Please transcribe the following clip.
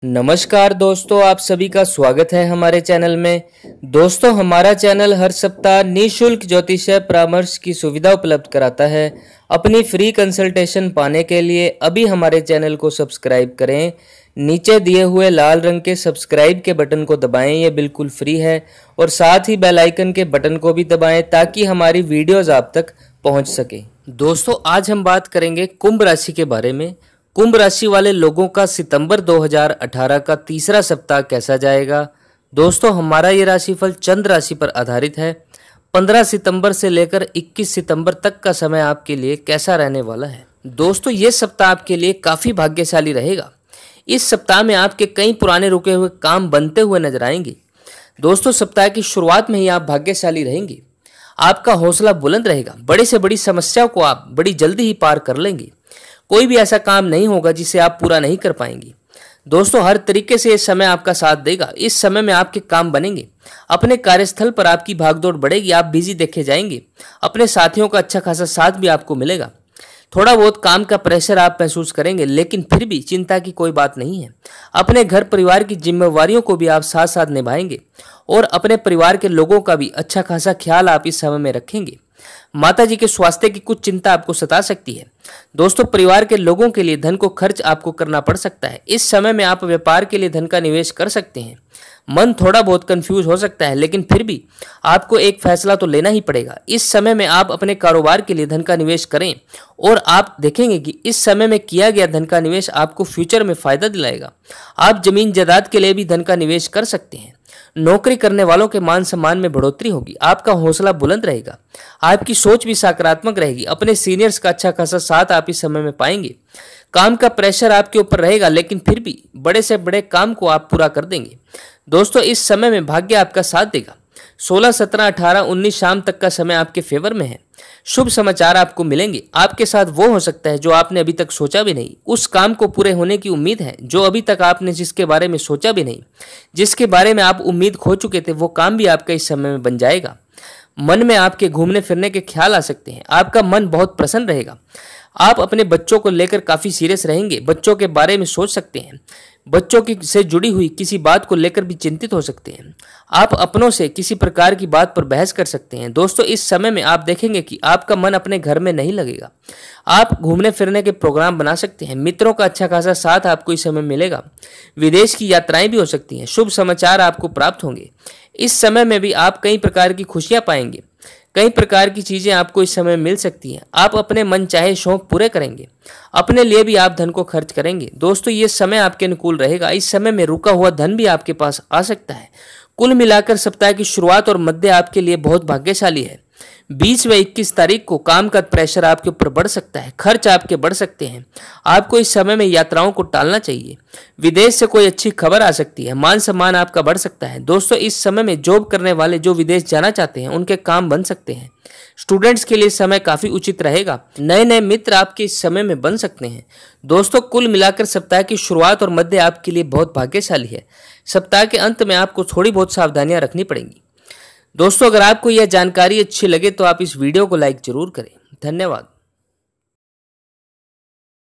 नमस्कार दोस्तों, आप सभी का स्वागत है हमारे चैनल में। दोस्तों, हमारा चैनल हर सप्ताह निःशुल्क ज्योतिषीय परामर्श की सुविधा उपलब्ध कराता है। अपनी फ्री कंसल्टेशन पाने के लिए अभी हमारे चैनल को सब्सक्राइब करें। नीचे दिए हुए लाल रंग के सब्सक्राइब के बटन को दबाएं, ये बिल्कुल फ्री है। और साथ ही बेल आइकन के बटन को भी दबाएं ताकि हमारी वीडियोस आप तक पहुंच सके। दोस्तों, आज हम बात करेंगे कुंभ राशि के बारे में। कुंभ राशि वाले लोगों का सितंबर 2018 का तीसरा सप्ताह कैसा जाएगा। दोस्तों, हमारा ये राशिफल चंद्र राशि पर आधारित है। 15 सितंबर से लेकर 21 सितंबर तक का समय आपके लिए कैसा रहने वाला है। दोस्तों, ये सप्ताह आपके लिए काफ़ी भाग्यशाली रहेगा। इस सप्ताह में आपके कई पुराने रुके हुए काम बनते हुए नजर आएंगे। दोस्तों, सप्ताह की शुरुआत में ही आप भाग्यशाली रहेंगे। आपका हौसला बुलंद रहेगा। बड़े से बड़ी समस्याओं को आप बड़ी जल्दी ही पार कर लेंगे। कोई भी ऐसा काम नहीं होगा जिसे आप पूरा नहीं कर पाएंगे। दोस्तों, हर तरीके से इस समय आपका साथ देगा। इस समय में आपके काम बनेंगे। अपने कार्यस्थल पर आपकी भागदौड़ बढ़ेगी। आप बिजी देखे जाएंगे। अपने साथियों का अच्छा खासा साथ भी आपको मिलेगा। थोड़ा बहुत काम का प्रेशर आप महसूस करेंगे, लेकिन फिर भी चिंता की कोई बात नहीं है। अपने घर परिवार की जिम्मेवारियों को भी आप साथ साथ निभाएंगे और अपने परिवार के लोगों का भी अच्छा खासा ख्याल आप इस समय में रखेंगे। माता जी के स्वास्थ्य की कुछ चिंता आपको सता सकती है। दोस्तों, परिवार के लोगों के लिए धन को खर्च आपको करना पड़ सकता है। इस समय में आप व्यापार के लिए धन का निवेश कर सकते हैं। मन थोड़ा बहुत कंफ्यूज हो सकता है, लेकिन फिर भी आपको एक फैसला तो लेना ही पड़ेगा। इस समय में आप अपने कारोबार के लिए धन का निवेश करें और आप देखेंगे कि इस समय में किया गया धन का निवेश आपको फ्यूचर में फायदा दिलाएगा। आप जमीन जायदाद के लिए भी धन का निवेश कर सकते हैं। नौकरी करने वालों के मान सम्मान में बढ़ोतरी होगी। आपका हौसला बुलंद रहेगा। आपकी सोच भी सकारात्मक रहेगी। अपने सीनियर्स का अच्छा खासा साथ आप इस समय में पाएंगे। काम का प्रेशर आपके ऊपर रहेगा, लेकिन फिर भी बड़े से बड़े काम को आप पूरा कर देंगे। दोस्तों, इस समय में भाग्य आपका साथ देगा। 16, 17, 18, 19 शाम तक का समय आपके फेवर में है। शुभ समाचार आपको मिलेंगे। आपके साथ वो हो सकता है जो आपने अभी तक सोचा भी नहीं। उस काम को पूरे होने की उम्मीद है जो अभी तक आपने जिसके बारे में सोचा भी नहीं, जिसके बारे में आप उम्मीद खो चुके थे, वो काम भी आपका इस समय में बन जाएगा। मन में आपके घूमने फिरने के ख्याल आ सकते हैं। आपका मन बहुत प्रसन्न रहेगा। आप अपने बच्चों को लेकर काफी सीरियस रहेंगे। बच्चों के बारे में सोच सकते हैं। बच्चों की से जुड़ी हुई किसी बात को लेकर भी चिंतित हो सकते हैं। आप अपनों से किसी प्रकार की बात पर बहस कर सकते हैं। दोस्तों, इस समय में आप देखेंगे कि आपका मन अपने घर में नहीं लगेगा। आप घूमने फिरने के प्रोग्राम बना सकते हैं। मित्रों का अच्छा खासा साथ आपको इस समय मिलेगा। विदेश की यात्राएं भी हो सकती हैं। शुभ समाचार आपको प्राप्त होंगे। इस समय में भी आप कई प्रकार की खुशियां पाएंगे। कई प्रकार की चीजें आपको इस समय मिल सकती हैं। आप अपने मन चाहे शौक पूरे करेंगे। अपने लिए भी आप धन को खर्च करेंगे। दोस्तों, ये समय आपके अनुकूल रहेगा। इस समय में रुका हुआ धन भी आपके पास आ सकता है। कुल मिलाकर सप्ताह की शुरुआत और मध्य आपके लिए बहुत भाग्यशाली है। 20 व 21 तारीख को काम का प्रेशर आपके ऊपर बढ़ सकता है। खर्च आपके बढ़ सकते हैं। आपको इस समय में यात्राओं को टालना चाहिए। विदेश से कोई अच्छी खबर आ सकती है। मान सम्मान आपका बढ़ सकता है। दोस्तों, इस समय में जॉब करने वाले जो विदेश जाना चाहते हैं उनके काम बन सकते हैं। स्टूडेंट्स के लिए समय काफी उचित रहेगा। नए नए मित्र आपके इस समय में बन सकते हैं। दोस्तों, कुल मिलाकर सप्ताह की शुरुआत और मध्य आपके लिए बहुत भाग्यशाली है। सप्ताह के अंत में आपको थोड़ी बहुत सावधानियां रखनी पड़ेंगी। दोस्तों, अगर आपको यह जानकारी अच्छी लगे तो आप इस वीडियो को लाइक जरूर करें। धन्यवाद।